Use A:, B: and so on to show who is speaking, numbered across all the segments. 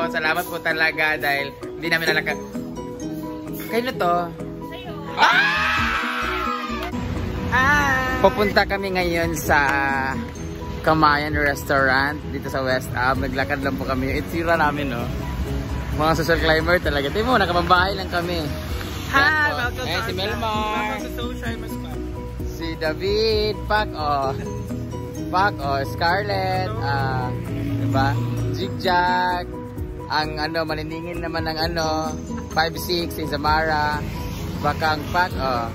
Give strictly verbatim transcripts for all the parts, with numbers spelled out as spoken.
A: Salamat po talaga dahil hindi namin alaka. Kayo na to. Ah! Ah! Pupunta kami ngayon sa Kamayan Restaurant dito sa West Am. Naglakad lang po kami. Yung itsura namin, no? Mga social climber talaga. Tingnan mo, nakabambahay lang kami. Hi! Welcome to si Melmar. Si David. Pak, oh. Pak, oh. Scarlett. Ah, diba? Jigjag. Ang ano, maniningin naman ng ano, five six si Zamara. Bakang Pak, oh.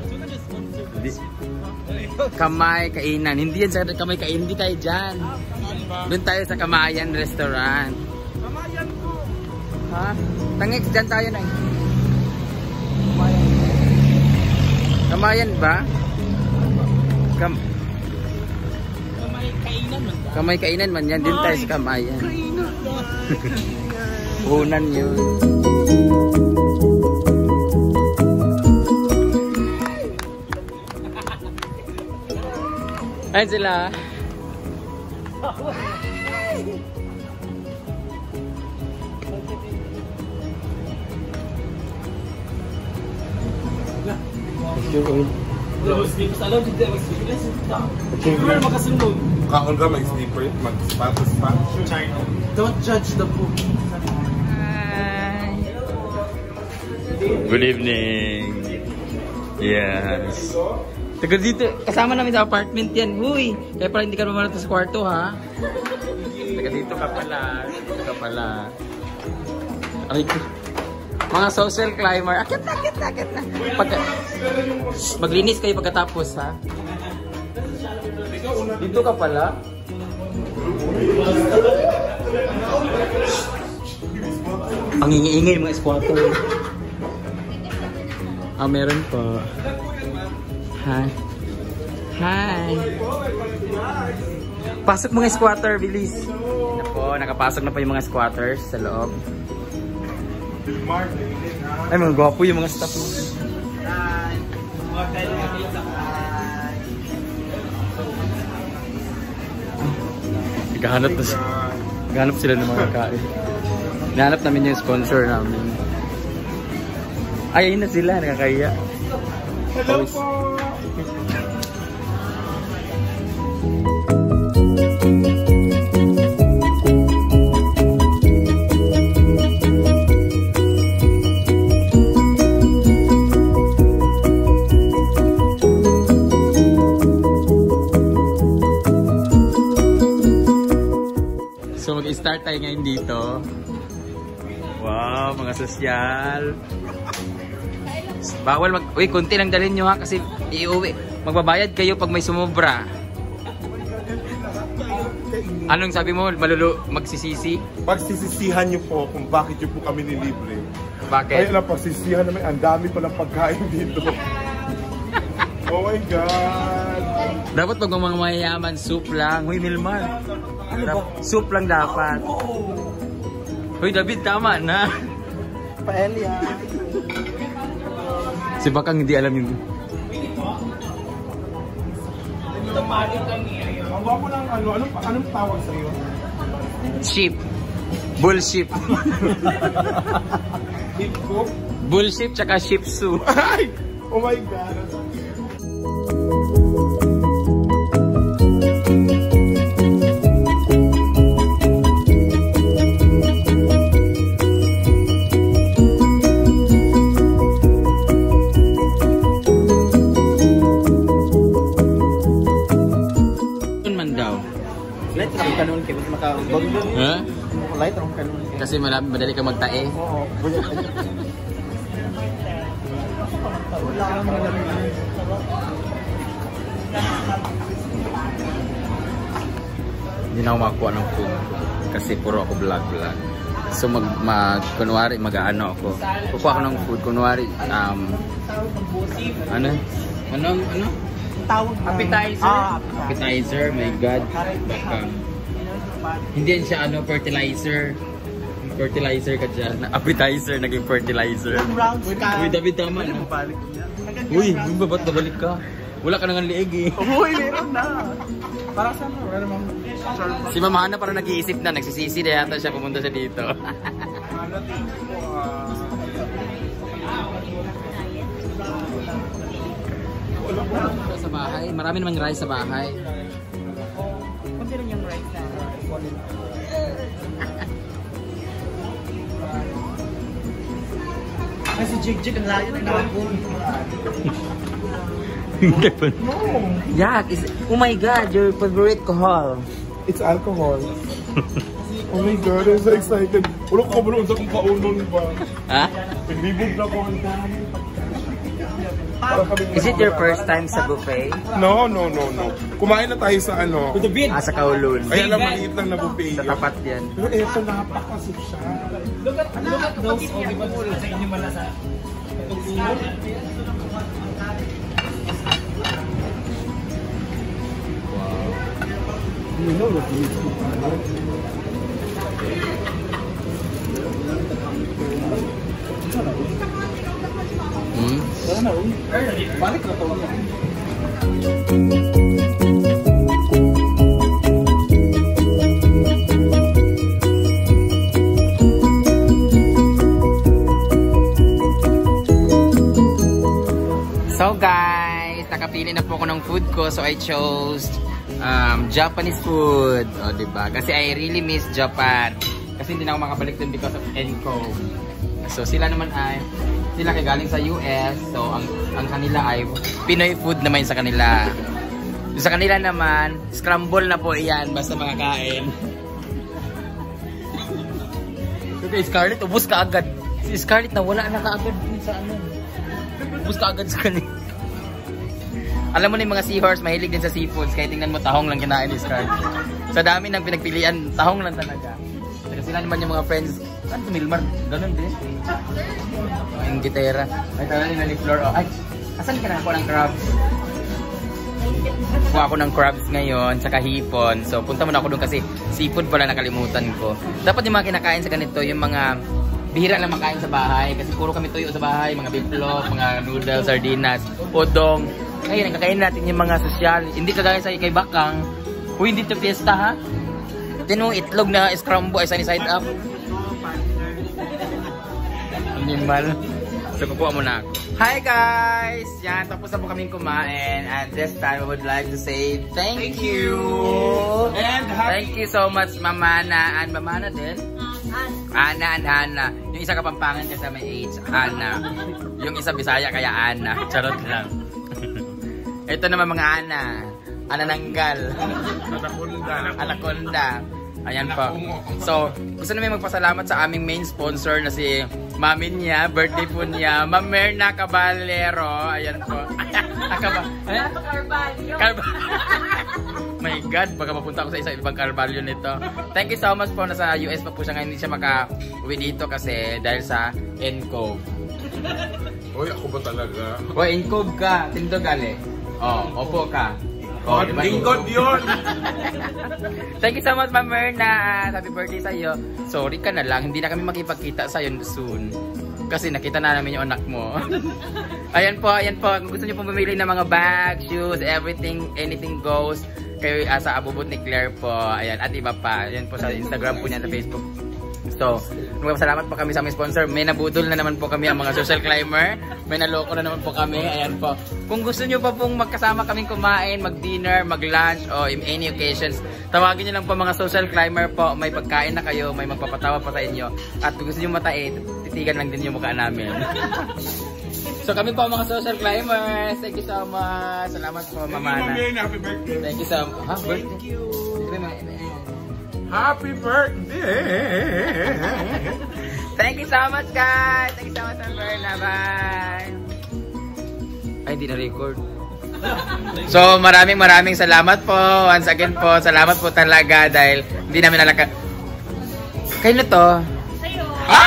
A: Kamay Kainan. Hindi yan sa Kamay Kainan. Hindi tayo dyan. Doon tayo sa Kamayan Restaurant. Kamayan ko. Ha? Tangik, dyan tayo na. Kamayan. Kamayan ba? Kam Kamay Kainan man ba? Kamay Kainan man yan. Doon tayo sa Kamayan. Puhunan yun. Ay sila.
B: Kaon ka mag-sleeper, mag-status pa.
C: Don't judge the book.
A: Hi. Good evening. Yes. Taga dito, kasama namin sa apartment yan. Huy, kaya pala hindi ka naman sa kwarto, ha? Taga dito ka pala. Dito ka pala. Ay, mga social climber. Akit na, akit na, akit na. Pagka, maglinis kayo pagkatapos, ha? Dito ka pala. Ang ingi-ingay mga squatter. Ah, meron pa. Hi. Hi. Pasok mga squatter, bilis. Nako, nakapasok na pa yung mga squatters sa loob. Ay, mga gwapo yung mga staff. Hi. Naghahanap na sila. Naghahanap sila ng mga kain. Nahanap namin yung sponsor namin. Ay, ayun na sila. Nakakaya. Hello po. So mag-start tayo ngayon dito. Wow, mga sosyal. Bawal mag... Uy, konti lang dalhin nyo ha kasi iuwi. Magbabayad kayo pag may sumobra. Anong sabi mo? Malulu... Magsisisi?
B: Pagsisisihan nyo po kung bakit nyo po kami nilibre.
A: Bakit?
B: Kaya lang pagsisihan namin, ang dami palang pagkain dito. Oh my God!
A: Dapat pag mga mayayaman, soup lang. Uy, Milmar. Ano ba? Soup lang dapat. Uy, David, tama na.
C: Paella.
A: Si Bakang hindi alam yung...
B: Ang gwapo lang, ano, anong, anong tawag sa iyo?
A: Sheep. Bullship. Bullship tsaka shih tzu.
B: Ay! Oh my God!
A: Huh?
C: Light ang kanon.
A: Kasi madali ka magtae.
C: Oo.
A: Hindi na ako makakuha ng food. Kasi puro ako vlog-vlog. So mag, mag kunwari mag-ano ako. Kukuha ako ng food. Kunwari, um, ano? Ano? Ano?
C: Tawag na.
A: Appetizer?
C: Ah,
A: appetizer. My God. Baka. Hindi yan siya ano, fertilizer. Fertilizer ka dyan. Appetizer, naging fertilizer. Uy, David, tama na. Uy, uy, ba't babalik ka? Wala ka nang liig eh.
C: Uy, meron na. Para saan mo? Wala namang...
A: Si Mama Hana parang nag-iisip na, nagsisisi na yata siya pumunta siya dito. Sa bahay, marami namang rice sa bahay.
D: Kunti rin yung rice na.
C: Kasi jig-jig ang layo na nakapun.
A: Yak, is, oh my God, your favorite alcohol.
B: It's alcohol. Oh my God, I'm so excited. Ulo ko ba sa kung kaunon ba?
A: Ha?
B: Naglibog na ko ang dami.
A: Is it your first time sa buffet?
B: No, no, no, no. Kumain na tayo sa ano.
A: Ah, sa Kowloon.
B: Ay, alam, maliit lang na buffet.
A: Sa tapat yan.
B: Pero eto, napakasip siya.
C: Look at, look at those all the people sa inyo malasa.
B: You know what you do.
A: Hmm?
C: Balik na to.
A: So guys, nakapili na po ako ng food ko. So I chose um, Japanese food. O, diba? Kasi I really miss Japan. Kasi hindi na ako makabalik dun because of Encom. So sila naman ay, sila kay galing sa U S. So ang, ang kanila ay Pinoy food naman sa kanila. Sa kanila naman, scramble na po iyan basta makakain. So kay Scarlett, ubos ka agad. Si Scarlett na wala na kaagad sa ano. Ubus ka agad sa kanila. Alam mo na yung mga seahorse, mahilig din sa seafoods. Kaya tingnan mo, tahong lang kinain ni Scarlett. Sa dami ng pinagpilian, tahong lang talaga. Kasi sila naman yung mga friends. Ano ito, Milmar? Ganun din. Yung gitera. Ay, talaga nila ni Flor. Oh, ay, asan ka na ako ng crabs? Kuha ako ng crabs ngayon, saka hipon. So, punta muna ako doon kasi seafood pala nakalimutan ko. Dapat yung mga kinakain sa ganito, yung mga bihira lang makain sa bahay kasi puro kami tuyo sa bahay, mga biplop, mga noodles, sardinas, udong. Ngayon, kakain natin yung mga sosyal. Hindi kagaya sa kay Bakang. Kung hindi ito fiesta ha. Tinong itlog na scramble ay sunny side up. Animal. So, kukuha muna ako. Hi guys! Yan, tapos na po kaming kumain. And this time, I would like to say thank, thank you. you! And thank you so much, Mamana. And Mamana din? Ana and Hana. Yung isa Kapampangan kasi may H. Hana. Yung isa Bisaya kaya Ana. Charot lang. Ito naman mga Ana. Anananggal.
B: Anaconda.
A: Anaconda. Ayan po. So, gusto namin magpasalamat sa aming main sponsor na si Mami niya, birthday po niya, Ma'am Merna Caballero. Ayan po. Akaba. Carvalho. Carvalho. My God, baka mapunta ako sa isa ibang Carvalho nito. Thank you so much po. Nasa U S pa po siya ngayon. Hindi siya maka-uwi dito kasi dahil sa Encov.
B: Hoy, ako ba talaga?
A: Hoy, Encov ka. Tindo gali. Oh, opo ka.
B: Oh, diba? Lingkod yun!
A: Thank you so much, Ma'am Merna. Happy birthday sa iyo. Sorry ka na lang, hindi na kami makipagkita sa iyo soon. Kasi nakita na namin yung anak mo. Ayan po, ayan po. Kung gusto niyo po bumili ng mga bags, shoes, everything, anything goes. Kayo uh, sa abubot ni Claire po. Ayan, at iba pa. Ayan po sa Instagram po niya, sa Facebook. So, salamat po kami sa aming sponsor. May nabudol na naman po kami ang mga social climber. May naloko na naman po kami. Ayan po. Kung gusto nyo pa pong magkasama kaming kumain, mag-dinner, mag-lunch, o in any occasions, tawagin nyo lang po mga social climber po. May pagkain na kayo, may magpapatawa pa sa inyo. At kung gusto nyo matain, titigan lang din yung mukha namin. So kami po mga social climbers. Thank you so much. Salamat po, Mamana.
B: Happy birthday.
A: Thank you so much. Ha? Birthday?
C: Thank you.
B: Happy birthday!
A: Thank you so much, guys! Thank you so much, Berna. Bye! Ay, hindi na-record. So, maraming maraming salamat po. Once again po, salamat po talaga dahil hindi namin nalaka... Kayo na to?
D: Sa'yo!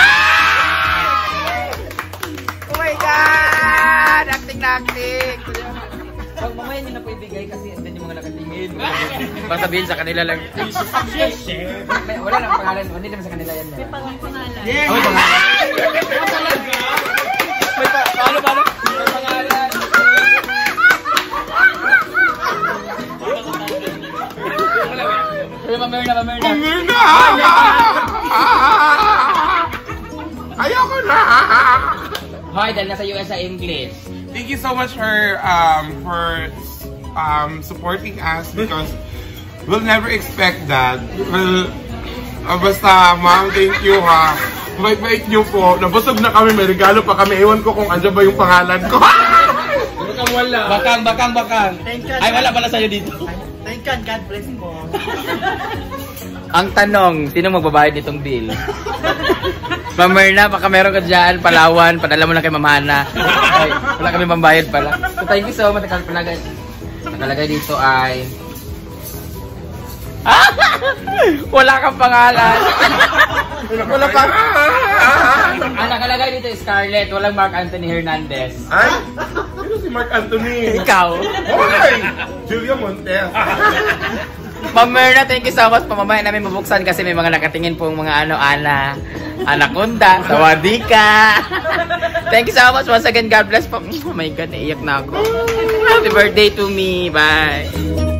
A: Ah! Oh my God! Acting na acting! Pag mamaya nyo na po ibigay kasi andun yung mga nakatingin. Baka sabihin sa kanila lang. May, wala lang pangalan. Hindi naman sa kanila yan.
D: May pangalan.
A: Yeah! Oh, may pangalan. May pa, paano, paano? May pangalan. May Mamerna, Mamerna.
B: Mamerna! Ayoko na!
A: Hi, dahil nasa U S sa English.
B: Thank you so much for um for um supporting us because we'll never expect that. Well, uh, basta ma'am, thank you ha. Bait-bait niyo po. Nabusog na kami, may regalo pa kami. Ewan ko kung andyan ba yung pangalan ko.
C: Bakang wala.
A: Bakang, bakang, bakang.
D: Thank God.
A: Ay, wala pala sa'yo dito.
D: Thank God, God bless mo.
A: Ang tanong, sino magbabayad nitong bill? Mamerna, baka meron ka dyan, Palawan, padala mo lang kay Mamana. Ay, wala kami pambayad pala. So, thank you so much. Nakalagay, nakalagay dito ay... wala kang pangalan.
B: Wala pa.
A: Ang nakalagay dito is Scarlett, walang Mark Anthony Hernandez.
B: Ay? Sino si Mark Anthony?
A: Ikaw.
B: Hoy! Julia Montes.
A: Mamerna, thank you so much. Pamamaya namin mabuksan kasi may mga nakatingin pong mga ano, ana, anaconda, sawadika. Thank you so much once again. God bless po. Oh my God, naiyak na ako. Happy birthday to me. Bye.